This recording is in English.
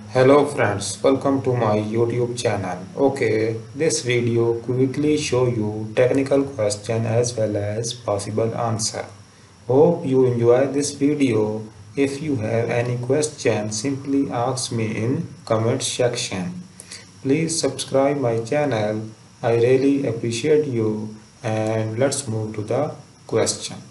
Hello friends, welcome to my YouTube channel. Okay, this video quickly show you technical question as well as possible answer. Hope you enjoy this video. If you have any question, simply ask me in comment section. Please subscribe my channel. I really appreciate you and let's move to the question.